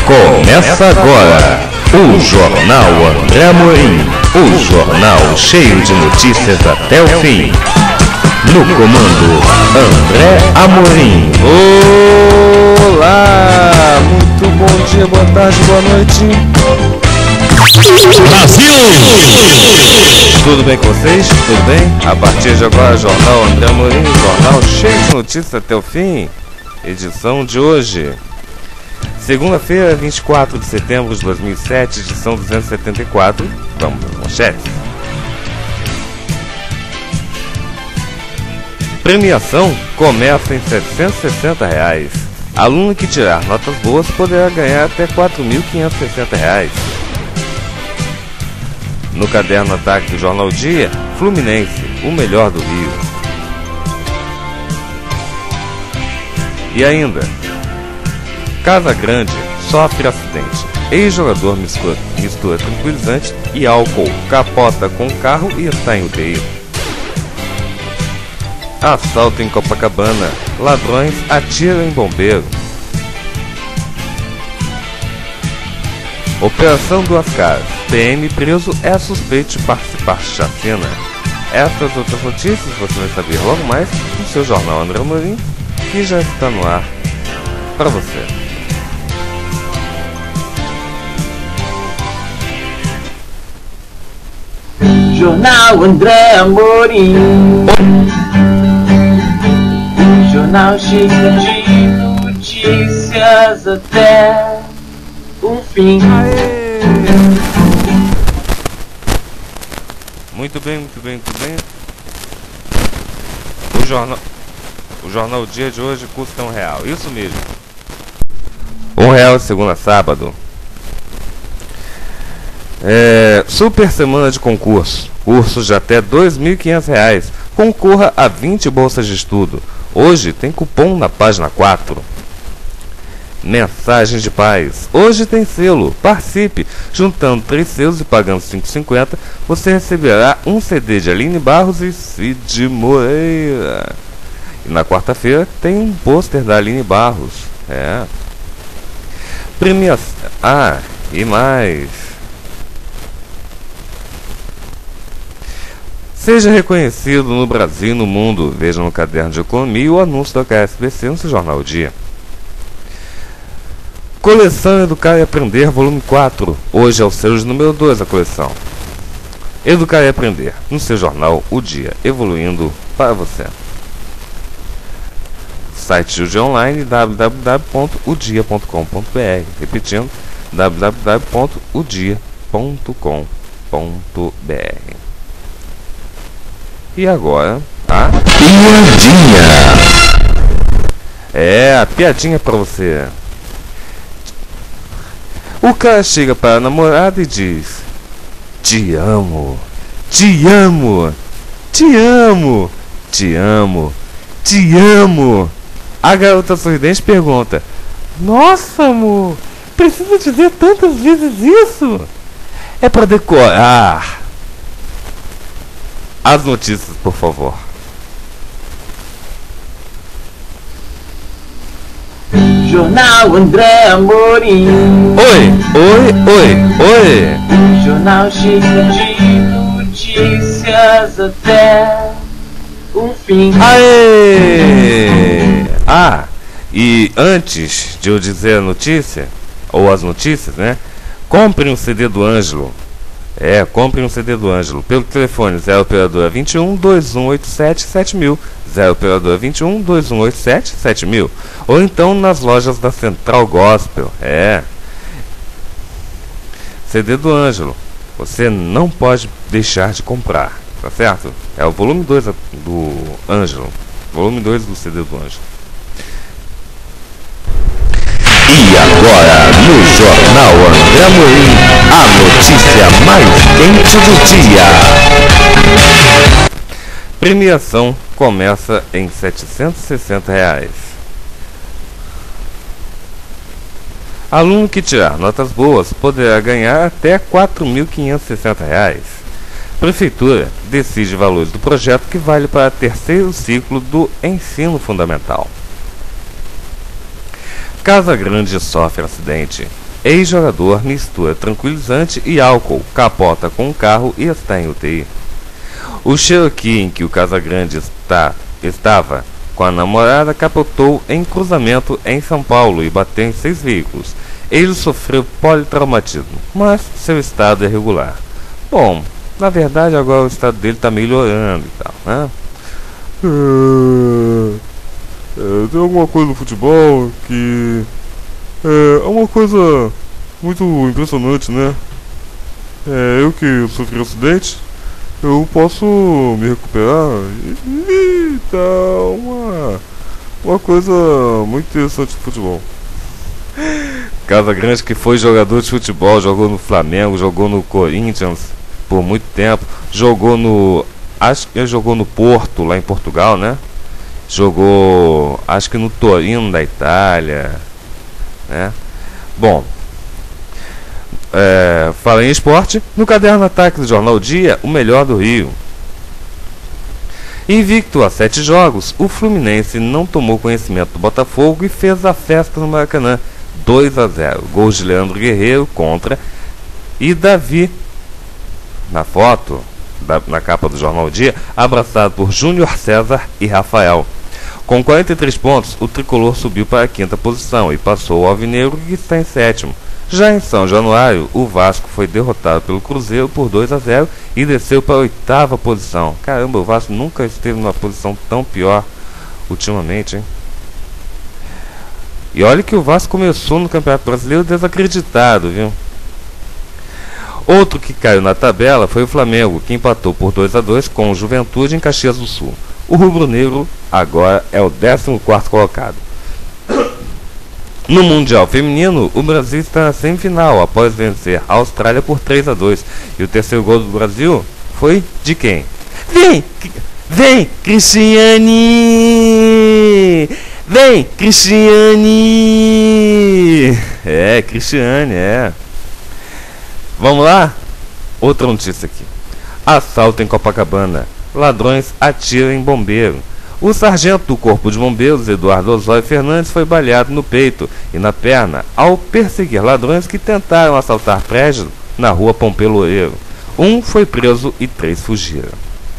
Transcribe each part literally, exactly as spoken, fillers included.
Começa agora o Jornal André Amorim, o jornal cheio de notícias até o fim. No comando, André Amorim. Olá, muito bom dia, boa tarde, boa noite. Brasil! Tudo bem com vocês? Tudo bem? A partir de agora, Jornal André Amorim, jornal cheio de notícias até o fim. Edição de hoje, segunda-feira, vinte e quatro de setembro de dois mil e sete, edição duzentos e setenta e quatro. Vamos às manchetes. Premiação começa em setecentos e sessenta reais. Aluno que tirar notas boas poderá ganhar até quatro mil quinhentos e sessenta reais. No caderno Ataque do Jornal Dia, Fluminense, o melhor do Rio. E ainda, Casa Grande sofre acidente. Ex-jogador mistura, mistura tranquilizante e álcool, capota com carro e está em U T I. Assalto em Copacabana. Ladrões atiram em bombeiro. Operação Duas Caras. P M preso é suspeito de participar de chacina. Essas outras notícias você vai saber logo mais no seu jornal André Amorim, que já está no ar para você. Jornal André Amorim, um jornal cheio de notícias até o fim. Aê! Muito bem, muito bem, muito bem. O jornal, o jornal Dia de hoje custa um real, isso mesmo. Um real de segunda a sábado. É, super semana de concurso. Cursos de até dois mil e quinhentos reais. Concorra a vinte bolsas de estudo. Hoje tem cupom na página quatro. Mensagem de paz. Hoje tem selo. Participe. Juntando três selos e pagando cinco reais e cinquenta centavos, você receberá um C D de Aline Barros e Cid Moreira. E na quarta-feira tem um pôster da Aline Barros. É. Premiação. Ah, e mais. Seja reconhecido no Brasil e no mundo. Veja no caderno de economia o anúncio da K S B C no seu jornal Dia. Coleção Educar e Aprender, volume quatro. Hoje é o selo de número dois da coleção. Educar e Aprender, no seu jornal O Dia, evoluindo para você. Site do Dia Online, w w w ponto o dia ponto com ponto b r. Repetindo, w w w ponto o dia ponto com ponto b r. E agora, a Piadinha. É, a piadinha pra você. O cara chega para a namorada e diz: Te amo, te amo, te amo, te amo, te amo. A garota sorridente pergunta: Nossa, amor, precisa dizer tantas vezes isso? É para decorar. As notícias, por favor. Jornal André Amorim. Oi, oi, oi, oi. Um jornal cheio de notícias até o fim. Aê! Ah, e antes de eu dizer a notícia, ou as notícias, né? Compre um C D do Ângelo. É, compre um C D do Ângelo pelo telefone zero operadora vinte e um, dois um oito sete, sete mil, zero operadora vinte e um, dois um oito sete, sete mil, ou então nas lojas da Central Gospel. É, C D do Ângelo, você não pode deixar de comprar, tá certo? É o volume dois do Ângelo, volume dois do C D do Ângelo. E agora, no Jornal André Amorim, a notícia mais quente do dia. Premiação começa em setecentos e sessenta reais. Aluno que tirar notas boas poderá ganhar até quatro mil quinhentos e sessenta reais. Prefeitura decide valores do projeto que vale para terceiro ciclo do ensino fundamental. Casa Grande sofre acidente. Ex-jogador mistura tranquilizante e álcool, capota com um carro e está em U T I. O Cherokee em que o Casagrande está, estava com a namorada capotou em cruzamento em São Paulo e bateu em seis veículos. Ele sofreu politraumatismo, mas seu estado é regular. Bom, na verdade agora o estado dele está melhorando e tal, né? É, é, tem alguma coisa no futebol que é, é uma coisa muito impressionante, né? É, eu que sofri um acidente, eu posso me recuperar e tá uma, uma coisa muito interessante no futebol. Casagrande, que foi jogador de futebol, jogou no Flamengo, jogou no Corinthians por muito tempo, jogou no, acho que ele jogou no Porto, lá em Portugal, né? Jogou, acho que no Torino da Itália, né? Bom, é, fala em esporte, no caderno Ataque do Jornal Dia, o melhor do Rio. Invicto a sete jogos, o Fluminense não tomou conhecimento do Botafogo e fez a festa no Maracanã. dois a zero. Gols de Leandro Guerreiro contra e Davi na foto, da, na capa do Jornal Dia, abraçado por Júnior César e Rafael. Com quarenta e três pontos, o tricolor subiu para a quinta posição e passou o Alvinegro, que está em sétimo. Já em São Januário, o Vasco foi derrotado pelo Cruzeiro por dois a zero e desceu para a oitava posição. Caramba, o Vasco nunca esteve numa posição tão pior ultimamente, hein? E olha que o Vasco começou no Campeonato Brasileiro desacreditado, viu? Outro que caiu na tabela foi o Flamengo, que empatou por dois a dois com o Juventude em Caxias do Sul. O rubro-negro agora é o décimo quarto colocado. No Mundial Feminino, o Brasil está na semifinal após vencer a Austrália por três a dois. E o terceiro gol do Brasil foi de quem? Vem! Vem, Cristiane! Vem, Cristiane! É, Cristiane, é. Vamos lá? Outra notícia aqui. Assalto em Copacabana. Ladrões atiram em bombeiro. O sargento do Corpo de Bombeiros, Eduardo Osório Fernandes, foi baleado no peito e na perna ao perseguir ladrões que tentaram assaltar prédio na rua Pompeu Loureiro. Um foi preso e três fugiram.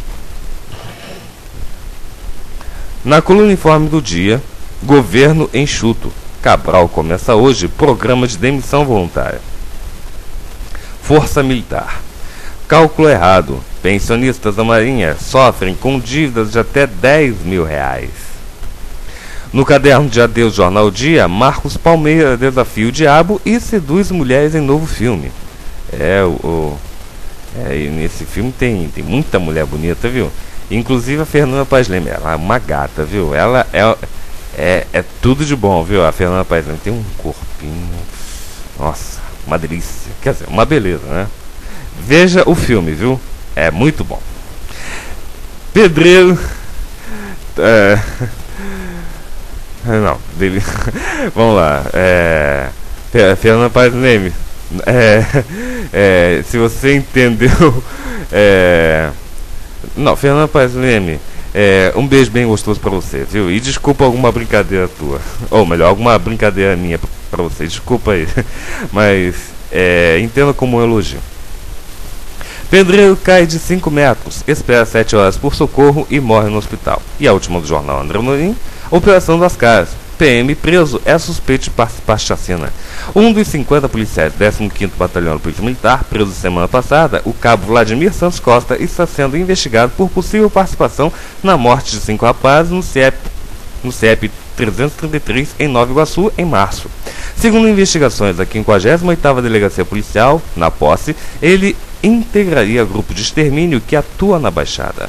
Na coluna Informe do Dia, governo enxuto. Cabral começa hoje programa de demissão voluntária. Força Militar. Cálculo errado. Pensionistas da Marinha sofrem com dívidas de até dez mil reais. No caderno de adeus Jornal Dia, Marcos Palmeira desafia o diabo e seduz mulheres em novo filme. É, o, o é, e nesse filme tem, tem muita mulher bonita, viu? Inclusive a Fernanda Paes Leme, ela é uma gata, viu? Ela é, é, é tudo de bom, viu? A Fernanda Paes Leme tem um corpinho, nossa, uma delícia, quer dizer, uma beleza, né? Veja o filme, viu? É muito bom. Pedreiro. É, não, dele. Vamos lá. É, Fernanda Paes Leme. É, é, se você entendeu. É, não, Fernanda Paes Leme. É, um beijo bem gostoso pra você, viu? E desculpa alguma brincadeira tua. Ou melhor, alguma brincadeira minha pra você. Desculpa aí. Mas é, entenda como um elogio. Pedreiro cai de cinco metros, espera sete horas por socorro e morre no hospital. E a última do jornal André Amorim, Operação das Caras. P M preso é suspeito de participar de chacina. Um dos cinquenta policiais do décimo quinto Batalhão da Polícia Militar, preso semana passada, o cabo Vladimir Santos Costa, está sendo investigado por possível participação na morte de cinco rapazes no C E P, no C E P trezentos e trinta e três em Nova Iguaçu, em março. Segundo investigações da quinquagésima oitava Delegacia Policial, na posse, ele integraria grupo de extermínio que atua na Baixada.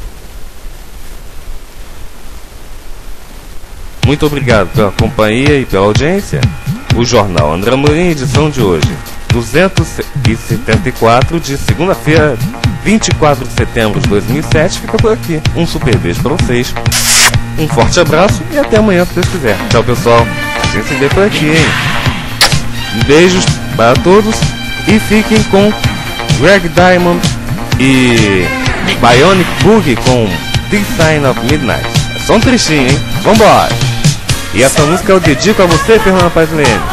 Muito obrigado pela companhia e pela audiência. O Jornal André Amorim, edição de hoje, duzentos e setenta e quatro, de segunda-feira, vinte e quatro de setembro de dois mil e sete, fica por aqui. Um super beijo pra vocês, um forte abraço e até amanhã, se Deus quiser. Tchau, pessoal. A gente se vê por aqui, hein? Beijos para todos e fiquem com Greg Diamond e Bionic Boogie com This Sign of Midnight. É só um trechinho, hein? Vambora! E essa música eu dedico a você, Fernanda Paes Leme.